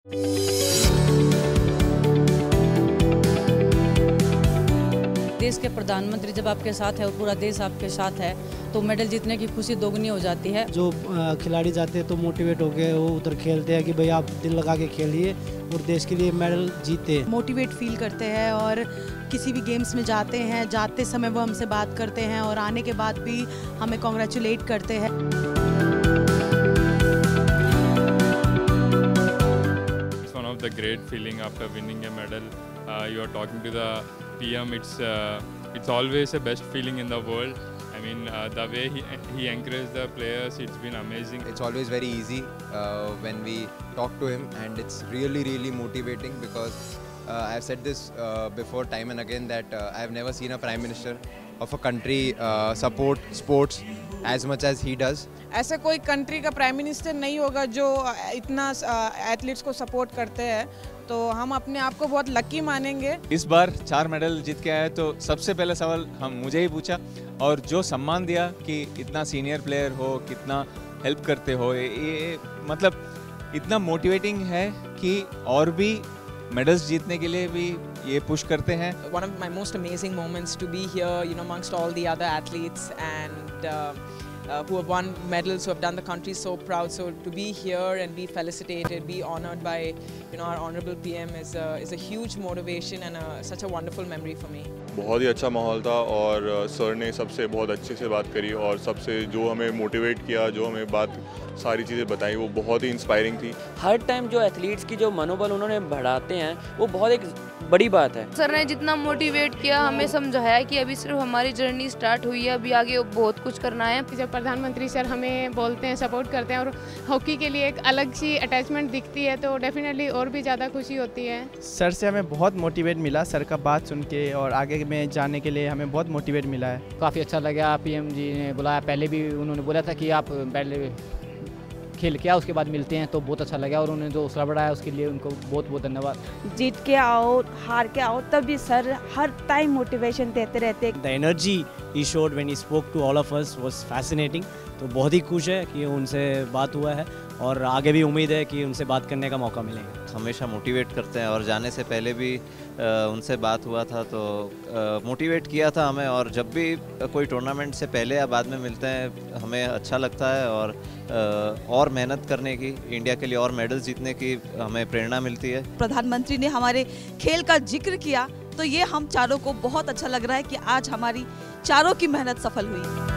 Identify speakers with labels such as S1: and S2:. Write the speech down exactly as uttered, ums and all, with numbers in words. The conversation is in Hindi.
S1: देश के प्रधानमंत्री जब आपके साथ है और पूरा देश आपके साथ है तो मेडल जीतने की खुशी दोगुनी हो जाती है।
S2: जो खिलाड़ी जाते हैं तो मोटिवेट होकर वो उधर खेलते हैं कि भाई आप दिल लगा के खेलिए और देश के लिए मेडल जीते।
S3: मोटिवेट फील करते हैं और किसी भी गेम्स में जाते हैं, जाते समय वो हमसे बात करते हैं और आने के बाद भी हमें कॉन्ग्रेचुलेट करते हैं।
S4: It's one of the great feeling after winning a medal. Uh, you are talking to the P M. It's uh, it's always the best feeling in the world. I mean, uh, the way he he encouraged the players, it's been amazing.
S5: It's always very easy uh, when we talk to him, and it's really really motivating because uh, I've said this uh, before time and again that uh, I've never seen a prime minister of a country uh, support sports as much as he does.
S6: ऐसा कोई कंट्री का प्राइम मिनिस्टर नहीं होगा जो इतना एथलीट्स को सपोर्ट करते हैं, तो हम अपने आप को बहुत लकी मानेंगे।
S7: इस बार चार मेडल जीत के आए तो सबसे पहले सवाल हम मुझे ही पूछा और जो सम्मान दिया कि इतना सीनियर प्लेयर हो, कितना हेल्प करते हो, ये, ये मतलब इतना मोटिवेटिंग है कि और भी मेडल्स जीतने के लिए भी ये पुश करते हैं।
S8: One of my most amazing moments to be here, you know, amongst all the other athletes and uh, uh, who have won medals, who have done the country so proud. So to be here and be felicitated, be honored by, you know, our honorable P M is a, is a huge motivation and a, such a wonderful memory for me.
S9: बहुत ही अच्छा माहौल था और सर ने सबसे बहुत अच्छे से बात करी और सबसे जो हमें मोटिवेट किया, जो हमें बात सारी चीज़ें बताई, वो बहुत ही इंस्पायरिंग थी।
S10: हर टाइम जो एथलीट्स की जो मनोबल उन्होंने बढ़ाते हैं वो बहुत एक बड़ी बात है।
S11: सर ने जितना मोटिवेट किया, हमें समझाया कि अभी सिर्फ हमारी जर्नी स्टार्ट हुई है, अभी आगे बहुत कुछ करना है।
S12: जब प्रधानमंत्री सर हमें बोलते हैं, सपोर्ट करते हैं और हॉकी के लिए एक अलग सी अटैचमेंट दिखती है तो डेफिनेटली और भी ज़्यादा खुशी होती है।
S13: सर से हमें बहुत मोटिवेट मिला, सर का बात सुन के, और आगे में जाने के लिए हमें बहुत मोटिवेट मिला है।
S14: काफ़ी अच्छा लगा, पीएम जी ने बुलाया, पहले भी उन्होंने बोला था कि आप पहले खेल के आओ उसके बाद मिलते हैं, तो बहुत अच्छा लगा और उन्होंने जो हौसला बढ़ाया उसके लिए उनको बहुत बहुत धन्यवाद।
S15: जीत के आओ, हार के आओ, तब भी सर हर टाइम मोटिवेशन देते रहते।
S2: The energy he showed when he spoke to all of us was fascinating। तो बहुत ही खुश है कि उनसे बात हुआ है और आगे भी उम्मीद है कि उनसे बात करने का मौका मिलेगा।
S16: हमेशा मोटिवेट करते हैं और जाने से पहले भी उनसे बात हुआ था तो मोटिवेट किया था हमें, और जब भी कोई टूर्नामेंट से पहले या बाद में मिलते हैं हमें अच्छा लगता है और और मेहनत करने की, इंडिया के लिए और मेडल्स जीतने की हमें प्रेरणा मिलती है।
S3: प्रधानमंत्री ने हमारे खेल का जिक्र किया तो ये हम चारों को बहुत अच्छा लग रहा है कि आज हमारी चारों की मेहनत सफल हुई।